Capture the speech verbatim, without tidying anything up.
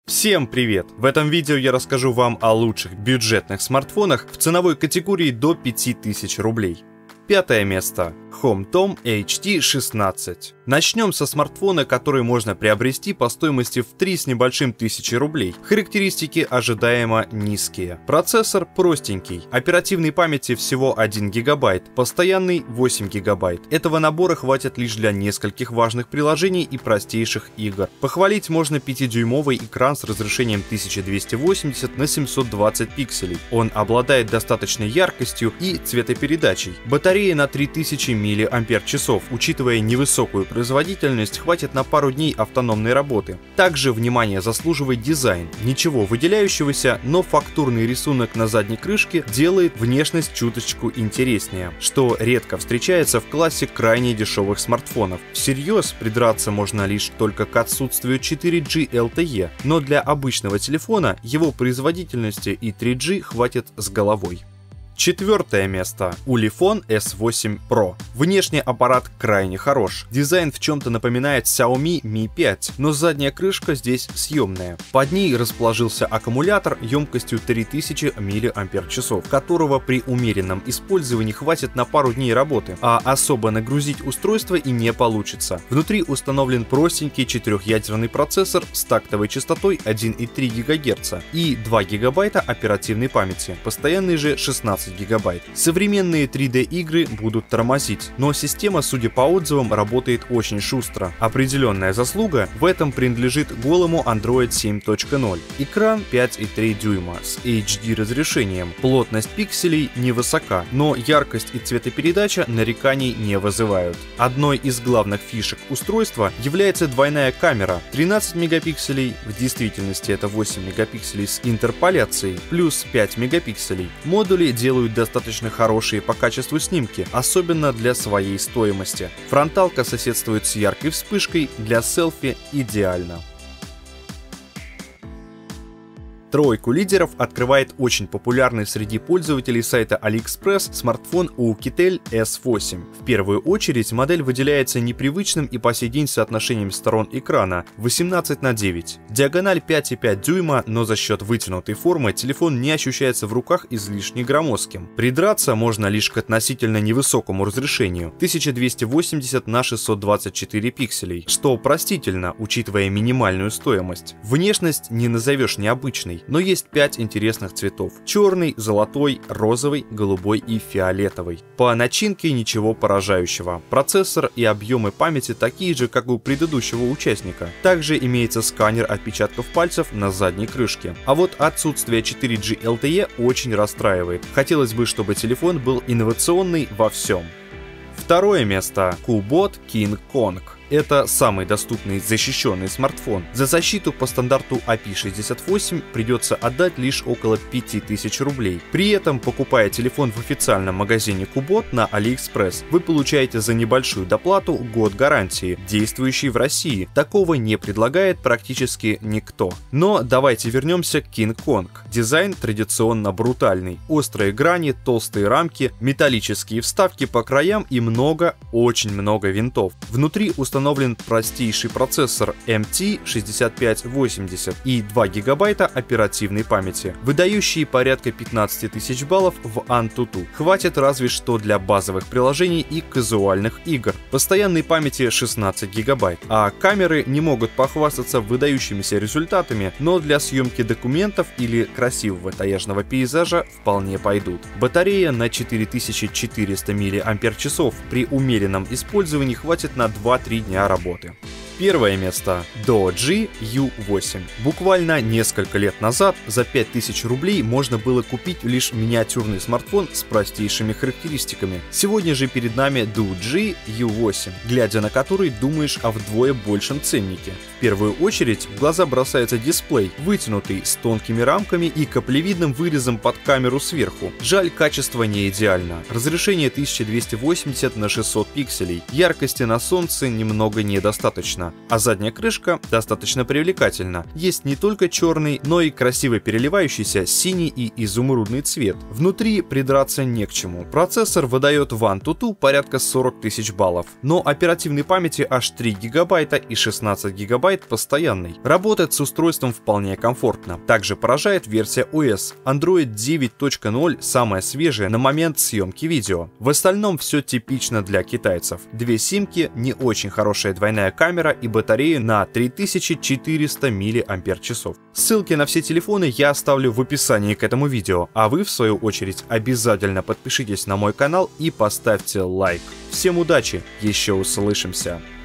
Всем привет! В этом видео я расскажу вам о лучших бюджетных смартфонах в ценовой категории до пяти тысяч рублей. Пятое место. Home-Tom эйч ти шестнадцать. Начнем со смартфона, который можно приобрести по стоимости в три с небольшим тысячи рублей. Характеристики ожидаемо низкие. Процессор простенький, оперативной памяти всего один гигабайт, постоянный восемь гигабайт. Этого набора хватит лишь для нескольких важных приложений и простейших игр. Похвалить можно пятидюймовый экран с разрешением тысяча двести восемьдесят на семьсот двадцать пикселей. Он обладает достаточной яркостью и цветопередачей. Батарея на три тысячи мАч. Учитывая невысокую производительность, хватит на пару дней автономной работы. Также внимание заслуживает дизайн. Ничего выделяющегося, но фактурный рисунок на задней крышке делает внешность чуточку интереснее, что редко встречается в классе крайне дешевых смартфонов. Всерьез придраться можно лишь только к отсутствию четыре джи эл ти и, но для обычного телефона его производительности и три джи хватит с головой. Четвертое место. Ulefone эс восемь про. Внешне аппарат крайне хорош. Дизайн в чем-то напоминает Xiaomi ми пять, но задняя крышка здесь съемная. Под ней расположился аккумулятор емкостью три тысячи мАч, которого при умеренном использовании хватит на пару дней работы, а особо нагрузить устройство и не получится. Внутри установлен простенький четырехъядерный процессор с тактовой частотой один и три гигагерца и два гигабайта оперативной памяти, постоянный же шестнадцать гигабайт. Современные три дэ игры будут тормозить, но система, судя по отзывам, работает очень шустро. Определенная заслуга в этом принадлежит голому Android семь точка ноль. Экран пять и три дюйма с эйч ди разрешением. Плотность пикселей невысока, но яркость и цветопередача нареканий не вызывают. Одной из главных фишек устройства является двойная камера тринадцать мегапикселей, в действительности это восемь мегапикселей с интерполяцией, плюс пять мегапикселей. Модули делают достаточно хорошие по качеству снимки, особенно для своей стоимости. Фронталка соседствует с яркой вспышкой, для селфи идеально. Тройку лидеров открывает очень популярный среди пользователей сайта AliExpress смартфон Oukitel эс восемь. В первую очередь модель выделяется непривычным и по сей день соотношением сторон экрана восемнадцать на девять. Диагональ пять и пять дюйма, но за счет вытянутой формы телефон не ощущается в руках излишне громоздким. Придраться можно лишь к относительно невысокому разрешению тысяча двести восемьдесят на шестьсот двадцать четыре пикселей, что простительно, учитывая минимальную стоимость. Внешность не назовешь необычной, но есть пять интересных цветов: черный, золотой, розовый, голубой и фиолетовый. По начинке ничего поражающего. Процессор и объемы памяти такие же, как у предыдущего участника. Также имеется сканер отпечатков пальцев на задней крышке. А вот отсутствие четыре джи эл ти и очень расстраивает. Хотелось бы, чтобы телефон был инновационный во всем. Второе место. Cubot King Kong. Это самый доступный защищенный смартфон. За защиту по стандарту ай пи шестьдесят восемь придется отдать лишь около пяти тысяч рублей. При этом, покупая телефон в официальном магазине Cubot на AliExpress, вы получаете за небольшую доплату год гарантии, действующий в России. Такого не предлагает практически никто. Но давайте вернемся к King Kong. Дизайн традиционно брутальный. Острые грани, толстые рамки, металлические вставки по краям и много, очень много винтов. Внутри установлен установлен простейший процессор эм ти шестьдесят пять восемьдесят и два гигабайта оперативной памяти, выдающие порядка пятнадцати тысяч баллов в Antutu. Хватит разве что для базовых приложений и казуальных игр. Постоянной памяти шестнадцать гигабайт, а камеры не могут похвастаться выдающимися результатами, но для съемки документов или красивого таежного пейзажа вполне пойдут. Батарея на четыре тысячи четыреста мАч, при умеренном использовании хватит на два-три дня работы. Первое место. Doogee ю восемь. Буквально несколько лет назад за пять тысяч рублей можно было купить лишь миниатюрный смартфон с простейшими характеристиками. Сегодня же перед нами Doogee ю восемь, глядя на который думаешь о вдвое большем ценнике. В первую очередь в глаза бросается дисплей, вытянутый, с тонкими рамками и каплевидным вырезом под камеру сверху. Жаль, качество не идеально. Разрешение тысяча двести восемьдесят на шестьсот пикселей. Яркости на солнце немного недостаточно. комфортно, а задняя крышка достаточно привлекательна. Есть не только черный, но и красиво переливающийся синий и изумрудный цвет. Внутри придраться не к чему. Процессор выдает в AnTuTu порядка сорок тысяч баллов, но оперативной памяти аж три гигабайта и шестнадцать гигабайт постоянной. Работает с устройством вполне комфортно. Также поражает версия о эс. Android девять точка ноль самая свежая на момент съемки видео. В остальном все типично для китайцев. Две симки, не очень хорошая двойная камера и батарея на три тысячи четыреста миллиампер-часов. Ссылки на все телефоны я оставлю в описании к этому видео, а вы в свою очередь обязательно подпишитесь на мой канал и поставьте лайк. Всем удачи, еще услышимся!